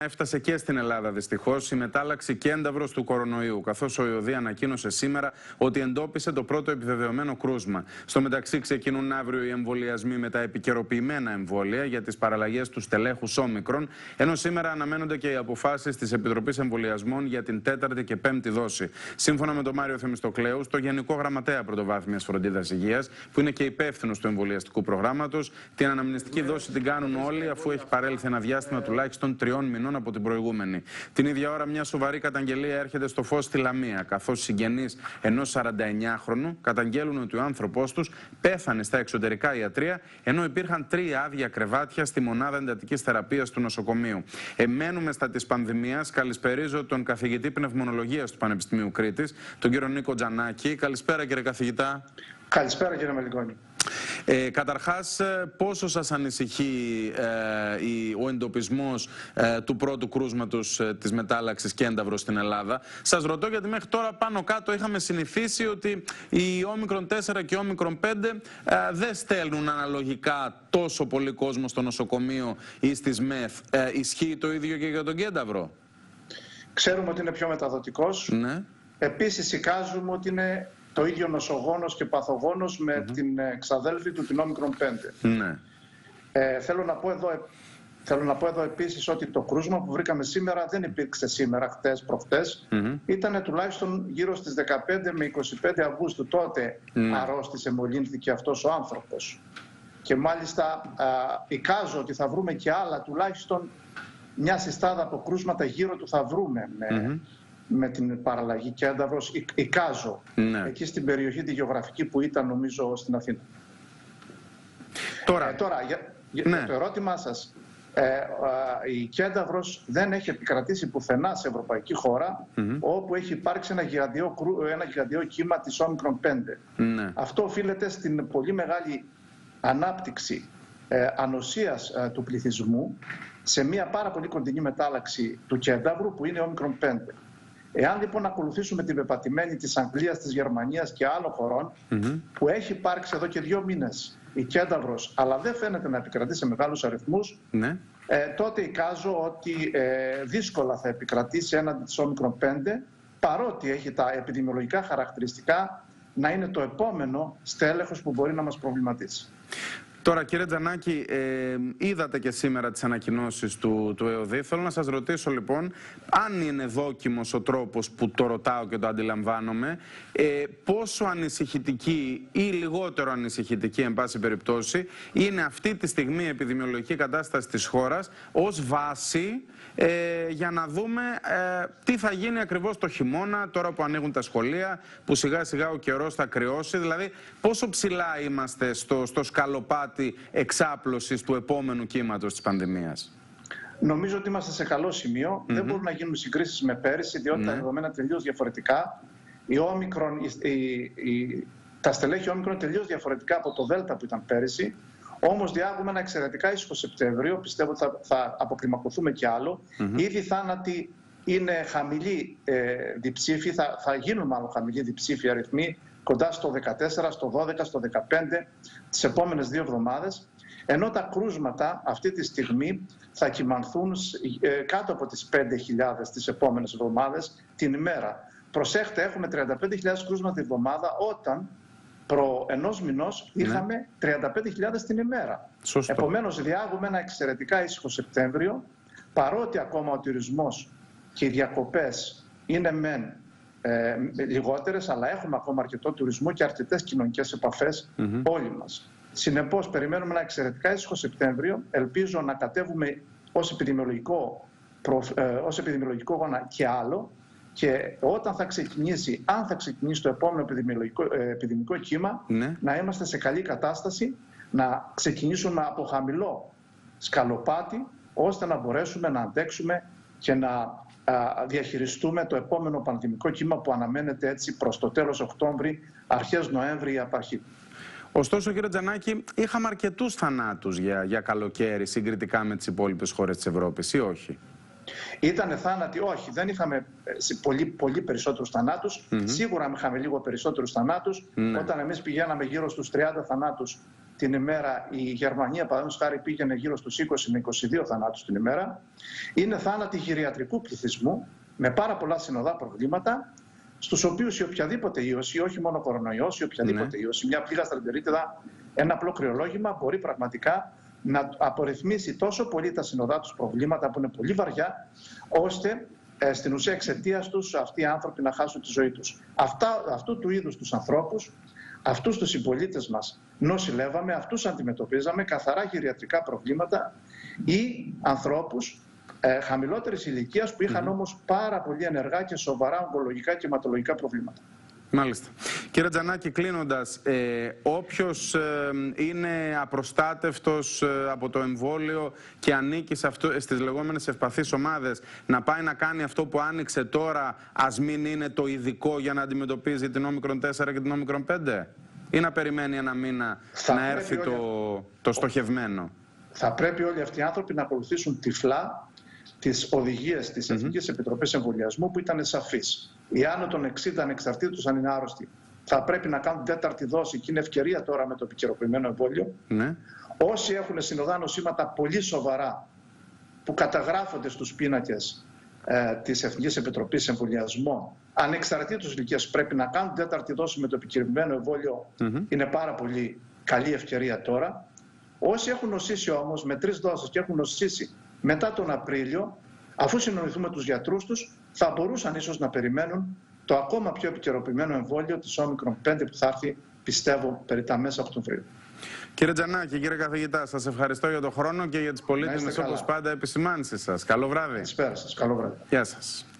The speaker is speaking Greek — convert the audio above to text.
Έφτασε και στην Ελλάδα δυστυχώς η μετάλλαξη κένταυρος του κορονοϊού, καθώς ο ΙΟΔΗ ανακοίνωσε σήμερα ότι εντόπισε το πρώτο επιβεβαιωμένο κρούσμα. Στο μεταξύ, ξεκινούν αύριο οι εμβολιασμοί με τα επικαιροποιημένα εμβόλια για τις παραλλαγές του στελέχους Όμικρον, ενώ σήμερα αναμένονται και οι αποφάσεις της Επιτροπής Εμβολιασμών για την 4η και 5η δόση. Σύμφωνα με τον Μάριο Θεμιστοκλέου, το Γενικό Γραμματέα Πρωτοβάθμιας Φροντίδας Υγείας, που είναι και υπεύθυνος του εμβολιαστικού προγράμματος, την αναμνηστική δόση την κάνουν όλοι, αφού έχει παρέλθει ένα διάστημα τουλάχιστον 3 μηνών από την προηγούμενη. Την ίδια ώρα, μια σοβαρή καταγγελία έρχεται στο φως στη Λαμία, καθώς οι συγγενείς ενός 49χρονου καταγγέλουν ότι ο άνθρωπός τους πέθανε στα εξωτερικά ιατρεία, ενώ υπήρχαν 3 άδεια κρεβάτια στη μονάδα εντατικής θεραπείας του νοσοκομείου. Μένουμε στα της πανδημίας. Καλησπερίζω τον καθηγητή πνευμονολογίας του Πανεπιστημίου Κρήτης, τον κύριο Νίκο Τζανάκη. Καλησπέρα, κύριε καθηγητά. Καλησπέρα, κύριε Μελικόνη. Καταρχάς, πόσο σας ανησυχεί ο εντοπισμός του πρώτου κρούσματος της μετάλλαξης κένταυρος στην Ελλάδα? Σας ρωτώ γιατί μέχρι τώρα πάνω κάτω είχαμε συνηθίσει ότι οι Όμικρον 4 και Όμικρον 5 δεν στέλνουν αναλογικά τόσο πολύ κόσμο στο νοσοκομείο ή στις ΜΕΘ. Ισχύει το ίδιο και για τον κένταυρο? Ξέρουμε ότι είναι πιο μεταδοτικός. Ναι. Επίσης εικάζουμε ότι είναι το ίδιο νοσογόνος και παθογόνος με την εξαδέλφη του, την Όμικρον 5. Ναι. Θέλω να πω εδώ επίσης ότι το κρούσμα που βρήκαμε σήμερα δεν υπήρξε σήμερα, χτες, προχτές. Ήταν τουλάχιστον γύρω στις 15 με 25 Αυγούστου. Τότε αρρώστησε, μολύνθηκε αυτός ο άνθρωπος. Και μάλιστα εικάζω ότι θα βρούμε και άλλα, τουλάχιστον μια συστάδα από κρούσματα γύρω του θα βρούμε με την παραλλαγή κένταυρος, εικάζω, εκεί στην περιοχή τη γεωγραφική που ήταν, νομίζω, στην Αθήνα. Τώρα, για το ερώτημά σας, η κένταυρος δεν έχει επικρατήσει πουθενά σε ευρωπαϊκή χώρα όπου έχει υπάρξει ένα γιγαντιαίο κύμα της Όμικρον 5. Αυτό οφείλεται στην πολύ μεγάλη ανάπτυξη ανοσίας του πληθυσμού σε μια πάρα πολύ κοντινή μετάλλαξη του κένταυρου που είναι Όμικρον 5. Εάν λοιπόν ακολουθήσουμε την πεπατημένη της Αγγλίας, της Γερμανίας και άλλων χωρών που έχει υπάρξει εδώ και 2 μήνες η κένταυρος, αλλά δεν φαίνεται να επικρατεί σε μεγάλους αριθμούς, τότε εικάζω ότι δύσκολα θα επικρατήσει έναντι της Όμικρον 5, παρότι έχει τα επιδημιολογικά χαρακτηριστικά να είναι το επόμενο στέλεχος που μπορεί να μας προβληματίσει. Τώρα, κύριε Τζανάκη, είδατε και σήμερα τις ανακοινώσεις του ΕΟΔΗ. Θέλω να σας ρωτήσω λοιπόν, αν είναι δόκιμος ο τρόπος που το ρωτάω και το αντιλαμβάνομαι, πόσο ανησυχητική ή λιγότερο ανησυχητική, εν πάση περιπτώσει, είναι αυτή τη στιγμή η επιδημιολογική κατάσταση της χώρας ως βάση για να δούμε τι θα γίνει ακριβώς το χειμώνα, τώρα που ανοίγουν τα σχολεία, που σιγά σιγά ο καιρός θα κρυώσει. Δηλαδή, πόσο ψηλά είμαστε στο σκαλοπάτι εξάπλωσης του επόμενου κύματος της πανδημίας? Νομίζω ότι είμαστε σε καλό σημείο. Δεν μπορούν να γίνουν συγκρίσεις με πέρυσι, διότι τα δεδομένα τελείως διαφορετικά. Τα στελέχη Όμικρον τελείως διαφορετικά από το Δέλτα που ήταν πέρυσι. Όμως διάγουμε ένα εξαιρετικά ήσυχο Σεπτέμβριο. Πιστεύω ότι θα αποκλιμακωθούμε κι άλλο. Ήδη θάνατοι είναι χαμηλοί διψήφοι, θα γίνουν μάλλον χαμηλοί διψήφοι αριθμοί, κοντά στο 14, στο 12, στο 15 τις επόμενες 2 εβδομάδες, ενώ τα κρούσματα αυτή τη στιγμή θα κυμανθούν κάτω από τις 5.000 τις επόμενες εβδομάδες την ημέρα. Προσέχτε, έχουμε 35.000 κρούσματα την εβδομάδα, όταν προ 1 μηνός είχαμε 35.000 την ημέρα. Σωστό. Επομένως, διάγουμε ένα εξαιρετικά ήσυχο Σεπτέμβριο, παρότι ακόμα ο τουρισμός και οι διακοπές είναι μεν λιγότερες, αλλά έχουμε ακόμα αρκετό τουρισμό και αρκετές κοινωνικές επαφές όλοι μας. Συνεπώς, περιμένουμε ένα εξαιρετικά ήσυχο Σεπτέμβριο. Ελπίζω να κατέβουμε ως επιδημιολογικό γόνα και άλλο, και όταν θα ξεκινήσει, αν θα ξεκινήσει το επόμενο επιδημικό κύμα, να είμαστε σε καλή κατάσταση, να ξεκινήσουμε από χαμηλό σκαλοπάτι, ώστε να μπορέσουμε να αντέξουμε και να διαχειριστούμε το επόμενο πανδημικό κύμα που αναμένεται έτσι προς το τέλος Οκτώβρη, αρχές Νοέμβρη ή απαρχή. Ωστόσο, κύριε Τζανάκη, είχαμε αρκετούς θανάτους για καλοκαίρι συγκριτικά με τις υπόλοιπες χώρες της Ευρώπης, ή όχι? Ήτανε θάνατοι? Όχι, δεν είχαμε πολύ περισσότερους θανάτους. Σίγουρα είχαμε λίγο περισσότερους θανάτους. Όταν εμείς πηγαίναμε γύρω στους 30 θανάτους την ημέρα, η Γερμανία παραδείγματος χάρη πήγαινε γύρω στους 20 με 22 θανάτους την ημέρα. Είναι θάνατοι γυριατρικού πληθυσμού με πάρα πολλά συνοδά προβλήματα, στους οποίους η οποιαδήποτε ίωση, όχι μόνο κορονοϊός, η οποιαδήποτε ίωση, μια πλήγα στρεντερίτιδα, ένα απλό κρυολόγημα μπορεί πραγματικά να απορριθμίσει τόσο πολύ τα συνοδά τους προβλήματα που είναι πολύ βαριά, ώστε στην ουσία εξαιτίας τους αυτοί οι άνθρωποι να χάσουν τη ζωή τους. Αυτού του είδους τους ανθρώπους, αυτούς τους συμπολίτες μας νοσηλεύαμε, αυτούς αντιμετωπίζαμε, καθαρά γυριατρικά προβλήματα ή ανθρώπους χαμηλότερης ηλικίας που είχαν όμως πάρα πολύ ενεργά και σοβαρά ογκολογικά και αιματολογικά προβλήματα. Μάλιστα. Κύριε Τζανάκη, κλείνοντας, όποιος είναι απροστάτευτος από το εμβόλιο και ανήκει στις λεγόμενες ευπαθείς ομάδες, να πάει να κάνει αυτό που άνοιξε τώρα, ας μην είναι το ειδικό για να αντιμετωπίζει την όμικρον 4 και την όμικρον 5, ή να περιμένει ένα μήνα να έρθει το στοχευμένο? Θα πρέπει όλοι αυτοί οι άνθρωποι να ακολουθήσουν τυφλά τις οδηγίες της Εθνικής Επιτροπής Εμβολιασμού, που ήταν σαφείς. Οι άνω των 60 ανεξαρτήτως αν είναι άρρωστοι θα πρέπει να κάνουν τέταρτη δόση, και είναι ευκαιρία τώρα με το επικαιροποιημένο εμβόλιο. Ναι. Όσοι έχουν συνοδά νοσήματα πολύ σοβαρά που καταγράφονται στους πίνακες της Εθνικής Επιτροπής Εμβολιασμού, ανεξαρτήτως ηλικίας, πρέπει να κάνουν τέταρτη δόση με το επικαιροποιημένο εμβόλιο. Είναι πάρα πολύ καλή ευκαιρία τώρα. Όσοι έχουν νοσήσει όμως με 3 δόσεις και έχουν νοσήσει μετά τον Απρίλιο, αφού συνοηθούμε τους γιατρούς τους, θα μπορούσαν ίσως να περιμένουν το ακόμα πιο επικαιροποιημένο εμβόλιο της όμικρον 5 που θα έρθει, πιστεύω, περί τα μέσα Οκτωβρίου. Κύριε Τζανάκη, κύριε καθηγητά, σας ευχαριστώ για τον χρόνο και για τις πολύτιμες όπως πάντα επισημάνσεις σας. Καλό βράδυ. Καλησπέρα σας. Καλό βράδυ. Γεια σας.